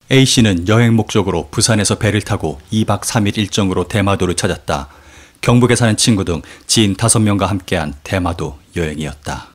A씨는 여행 목적으로 부산에서 배를 타고 2박 3일 일정으로 대마도를 찾았다. 경북에 사는 친구 등 지인 5명과 함께한 대마도 여행이었다.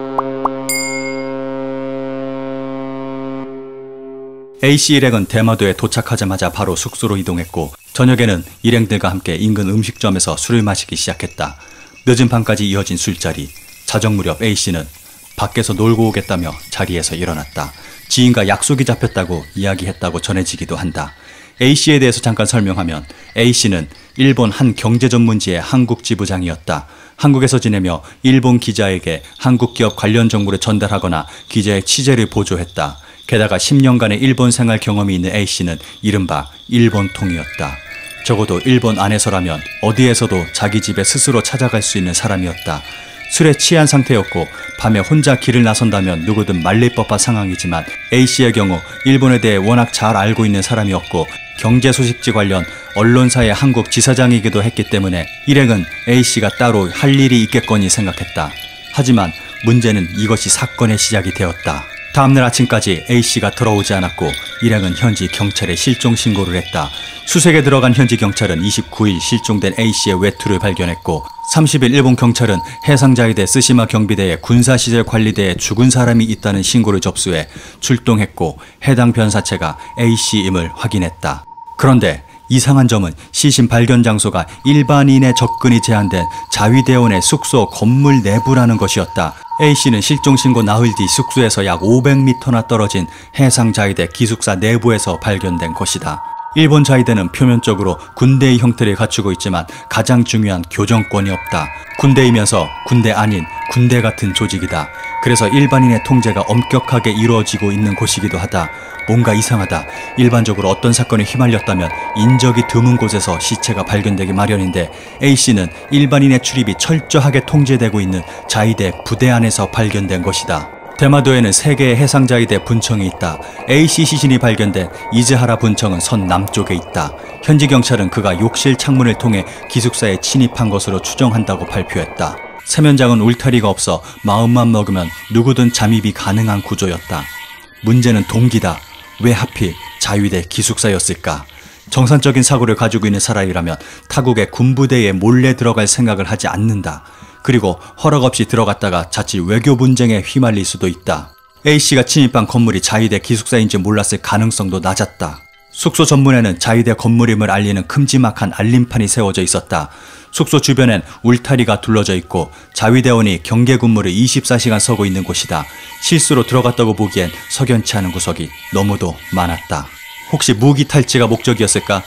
A씨 일행은 대마도에 도착하자마자 바로 숙소로 이동했고 저녁에는 일행들과 함께 인근 음식점에서 술을 마시기 시작했다. 늦은 밤까지 이어진 술자리. 자정 무렵 A씨는 밖에서 놀고 오겠다며 자리에서 일어났다. 지인과 약속이 잡혔다고 이야기했다고 전해지기도 한다. A씨에 대해서 잠깐 설명하면 A씨는 일본 한 경제전문지의 한국 지부장이었다. 한국에서 지내며 일본 기자에게 한국 기업 관련 정보를 전달하거나 기자의 취재를 보조했다. 게다가 10년간의 일본 생활 경험이 있는 A씨는 이른바 일본통이었다. 적어도 일본 안에서라면 어디에서도 자기 집에 스스로 찾아갈 수 있는 사람이었다. 술에 취한 상태였고 밤에 혼자 길을 나선다면 누구든 말릴 법한 상황이지만 A씨의 경우 일본에 대해 워낙 잘 알고 있는 사람이었고 경제소식지 관련 언론사의 한국 지사장이기도 했기 때문에 일행은 A씨가 따로 할 일이 있겠거니 생각했다. 하지만 문제는 이것이 사건의 시작이 되었다. 다음날 아침까지 A씨가 돌아오지 않았고 일행은 현지 경찰에 실종 신고를 했다. 수색에 들어간 현지 경찰은 29일 실종된 A씨의 외투를 발견했고 30일 일본 경찰은 해상자위대 스시마 경비대의 군사시설 관리대에 죽은 사람이 있다는 신고를 접수해 출동했고 해당 변사체가 A씨임을 확인했다. 그런데 이상한 점은 시신 발견 장소가 일반인의 접근이 제한된 자위대원의 숙소 건물 내부라는 것이었다. A씨는 실종 신고 나흘 뒤 숙소에서 약 500m나 떨어진 해상자위대 기숙사 내부에서 발견된 것이다. 일본 자위대는 표면적으로 군대의 형태를 갖추고 있지만 가장 중요한 교정권이 없다. 군대이면서 군대 아닌 군대 같은 조직이다. 그래서 일반인의 통제가 엄격하게 이루어지고 있는 곳이기도 하다. 뭔가 이상하다. 일반적으로 어떤 사건에 휘말렸다면 인적이 드문 곳에서 시체가 발견되기 마련인데 A씨는 일반인의 출입이 철저하게 통제되고 있는 자위대 부대 안에서 발견된 것이다. 대마도에는 3개의 해상자위대 분청이 있다. A씨 시신이 발견된 이즈하라 분청은 선 남쪽에 있다. 현지 경찰은 그가 욕실 창문을 통해 기숙사에 침입한 것으로 추정한다고 발표했다. 세면장은 울타리가 없어 마음만 먹으면 누구든 잠입이 가능한 구조였다. 문제는 동기다. 왜 하필 자위대 기숙사였을까? 정상적인 사고를 가지고 있는 사람이라면 타국의 군부대에 몰래 들어갈 생각을 하지 않는다. 그리고 허락 없이 들어갔다가 자칫 외교 분쟁에 휘말릴 수도 있다. A씨가 침입한 건물이 자위대 기숙사인지 몰랐을 가능성도 낮았다. 숙소 전문에는 자위대 건물임을 알리는 큼지막한 알림판이 세워져 있었다. 숙소 주변엔 울타리가 둘러져 있고 자위대원이 경계 근무를 24시간 서고 있는 곳이다. 실수로 들어갔다고 보기엔 석연치 않은 구석이 너무도 많았다. 혹시 무기 탈취가 목적이었을까?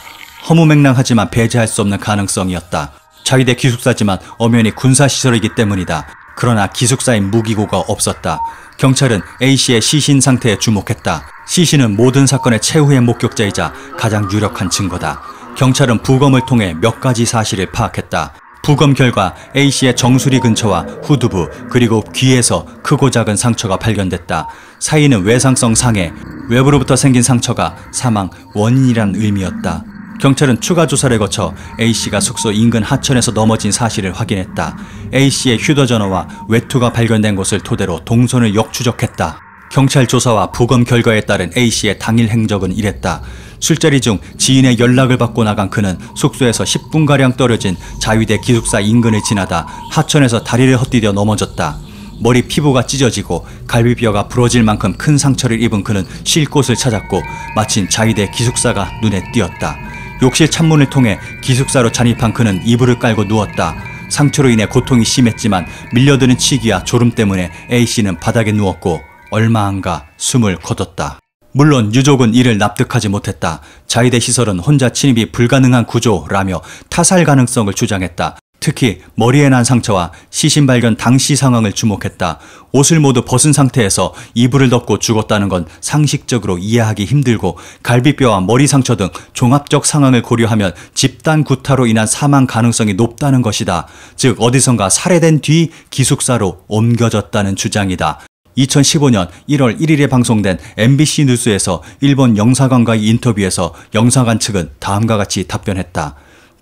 허무맹랑하지만 배제할 수 없는 가능성이었다. 자위대 기숙사지만 엄연히 군사시설이기 때문이다. 그러나 기숙사인 무기고가 없었다. 경찰은 A씨의 시신 상태에 주목했다. 시신은 모든 사건의 최후의 목격자이자 가장 유력한 증거다. 경찰은 부검을 통해 몇 가지 사실을 파악했다. 부검 결과 A씨의 정수리 근처와 후두부 그리고 귀에서 크고 작은 상처가 발견됐다. 사인은 외상성 상해, 외부로부터 생긴 상처가 사망 원인이란 의미였다. 경찰은 추가 조사를 거쳐 A씨가 숙소 인근 하천에서 넘어진 사실을 확인했다. A씨의 휴대전화와 외투가 발견된 것을 토대로 동선을 역추적했다. 경찰 조사와 부검 결과에 따른 A씨의 당일 행적은 이랬다. 술자리 중 지인의 연락을 받고 나간 그는 숙소에서 10분가량 떨어진 자위대 기숙사 인근을 지나다 하천에서 다리를 헛디뎌 넘어졌다. 머리 피부가 찢어지고 갈비뼈가 부러질 만큼 큰 상처를 입은 그는 쉴 곳을 찾았고 마침 자위대 기숙사가 눈에 띄었다. 욕실 창문을 통해 기숙사로 잠입한 그는 이불을 깔고 누웠다. 상처로 인해 고통이 심했지만 밀려드는 치기와 졸음 때문에 A씨는 바닥에 누웠고 얼마 안가 숨을 거뒀다. 물론 유족은 이를 납득하지 못했다. 자위대 시설은 혼자 침입이 불가능한 구조라며 타살 가능성을 주장했다. 특히 머리에 난 상처와 시신 발견 당시 상황을 주목했다. 옷을 모두 벗은 상태에서 이불을 덮고 죽었다는 건 상식적으로 이해하기 힘들고 갈비뼈와 머리 상처 등 종합적 상황을 고려하면 집단 구타로 인한 사망 가능성이 높다는 것이다. 즉 어디선가 살해된 뒤 기숙사로 옮겨졌다는 주장이다. 2015년 1월 1일에 방송된 MBC 뉴스에서 일본 영사관과의 인터뷰에서 영사관 측은 다음과 같이 답변했다.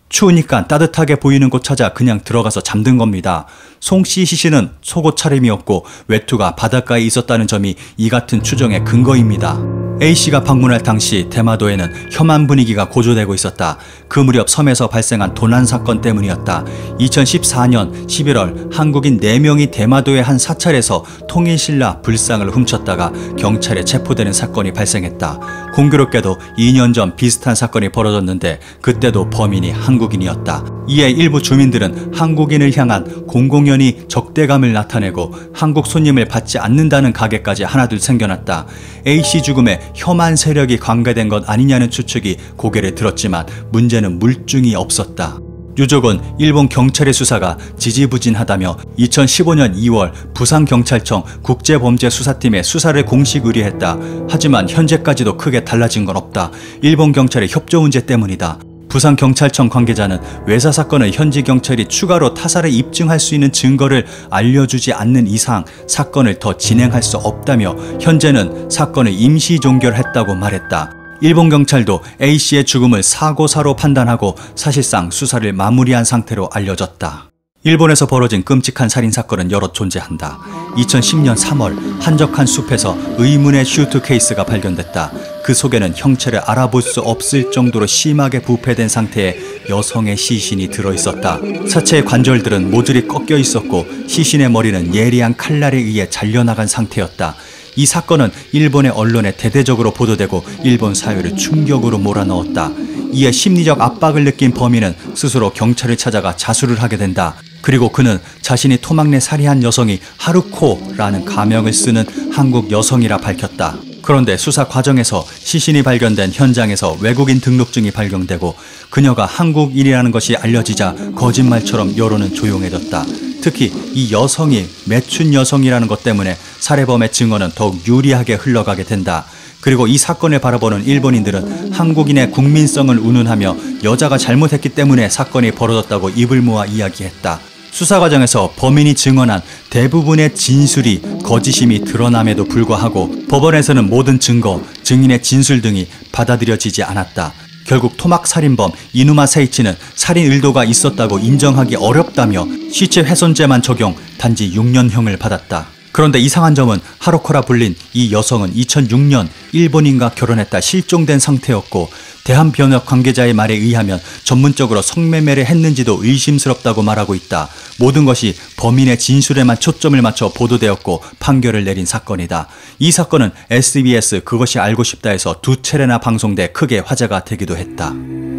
추우니까 따뜻하게 보이는 곳 찾아 그냥 들어가서 잠든 겁니다. 송씨 시신은 속옷 차림이었고 외투가 바닷가에 있었다는 점이 이 같은 추정의 근거입니다. A씨가 방문할 당시 대마도에는 혐한 분위기가 고조되고 있었다. 그 무렵 섬에서 발생한 도난 사건 때문이었다. 2014년 11월 한국인 4명이 대마도의 한 사찰에서 통일신라 불상을 훔쳤다가 경찰에 체포되는 사건이 발생했다. 공교롭게도 2년 전 비슷한 사건이 벌어졌는데 그때도 범인이 한국인이었다. 이에 일부 주민들은 한국인을 향한 공공연히 적대감을 나타내고 한국 손님을 받지 않는다는 가게까지 하나둘 생겨났다. A씨 죽음에 혐한 세력이 관계된 것 아니냐는 추측이 고개를 들었지만 문제는 물증이 없었다. 유족은 일본 경찰의 수사가 지지부진하다며 2015년 2월 부산경찰청 국제범죄수사팀에 수사를 공식 의뢰했다. 하지만 현재까지도 크게 달라진 건 없다. 일본 경찰의 협조 문제 때문이다. 부산경찰청 관계자는 외사 사건을 현지 경찰이 추가로 타살을 입증할 수 있는 증거를 알려주지 않는 이상 사건을 더 진행할 수 없다며 현재는 사건을 임시 종결했다고 말했다. 일본 경찰도 A씨의 죽음을 사고사로 판단하고 사실상 수사를 마무리한 상태로 알려졌다. 일본에서 벌어진 끔찍한 살인사건은 여럿 존재한다. 2010년 3월 한적한 숲에서 의문의 슈트케이스가 발견됐다. 그 속에는 형체를 알아볼 수 없을 정도로 심하게 부패된 상태의 여성의 시신이 들어있었다. 사체의 관절들은 모조리 꺾여 있었고 시신의 머리는 예리한 칼날에 의해 잘려나간 상태였다. 이 사건은 일본의 언론에 대대적으로 보도되고 일본 사회를 충격으로 몰아넣었다. 이에 심리적 압박을 느낀 범인은 스스로 경찰을 찾아가 자수를 하게 된다. 그리고 그는 자신이 토막내 살해한 여성이 하루코라는 가명을 쓰는 한국 여성이라 밝혔다. 그런데 수사 과정에서 시신이 발견된 현장에서 외국인 등록증이 발견되고 그녀가 한국인이라는 것이 알려지자 거짓말처럼 여론은 조용해졌다. 특히 이 여성이 매춘 여성이라는 것 때문에 살해범의 증언은 더욱 유리하게 흘러가게 된다. 그리고 이 사건을 바라보는 일본인들은 한국인의 국민성을 운운하며 여자가 잘못했기 때문에 사건이 벌어졌다고 입을 모아 이야기했다. 수사 과정에서 범인이 증언한 대부분의 진술이 거짓임이 드러남에도 불구하고 법원에서는 모든 증거, 증인의 진술 등이 받아들여지지 않았다. 결국 토막살인범 이누마 세이치는 살인 의도가 있었다고 인정하기 어렵다며 시체 훼손죄만 적용, 단지 6년형을 받았다. 그런데 이상한 점은 하루코라 불린 이 여성은 2006년 일본인과 결혼했다 실종된 상태였고 대한변협 관계자의 말에 의하면 전문적으로 성매매를 했는지도 의심스럽다고 말하고 있다. 모든 것이 범인의 진술에만 초점을 맞춰 보도되었고 판결을 내린 사건이다. 이 사건은 SBS 그것이 알고 싶다에서 2차례나 방송돼 크게 화제가 되기도 했다.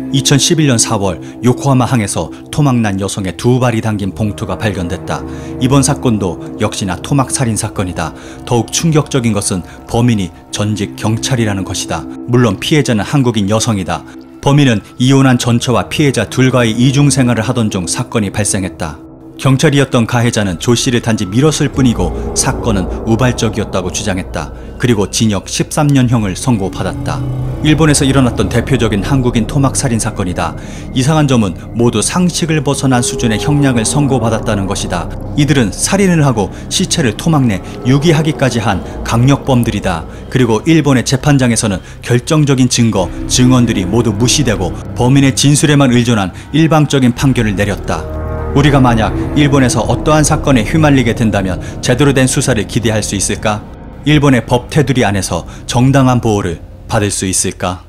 2011년 4월 요코하마 항에서 토막난 여성의 2발이 담긴 봉투가 발견됐다. 이번 사건도 역시나 토막 살인 사건이다. 더욱 충격적인 것은 범인이 전직 경찰이라는 것이다. 물론 피해자는 한국인 여성이다. 범인은 이혼한 전처와 피해자 둘과의 이중생활을 하던 중 사건이 발생했다. 경찰이었던 가해자는 조 씨를 단지 밀었을 뿐이고 사건은 우발적이었다고 주장했다. 그리고 징역 13년형을 선고받았다. 일본에서 일어났던 대표적인 한국인 토막 살인 사건이다. 이상한 점은 모두 상식을 벗어난 수준의 형량을 선고받았다는 것이다. 이들은 살인을 하고 시체를 토막내 유기하기까지 한 강력범들이다. 그리고 일본의 재판장에서는 결정적인 증거, 증언들이 모두 무시되고 범인의 진술에만 의존한 일방적인 판결을 내렸다. 우리가 만약 일본에서 어떠한 사건에 휘말리게 된다면 제대로 된 수사를 기대할 수 있을까? 일본의 법 테두리 안에서 정당한 보호를 받을 수 있을까?